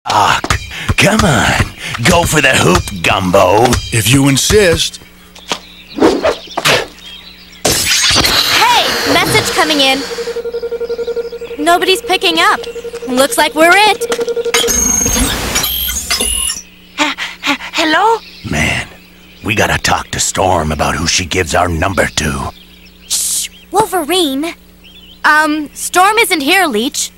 Ah, come on. Go for the hoop, Gumbo. If you insist. Hey, message coming in. Nobody's picking up. Looks like we're it. Hello? Man, we gotta talk to Storm about who she gives our number to. Shh, Wolverine. Storm isn't here, Leech.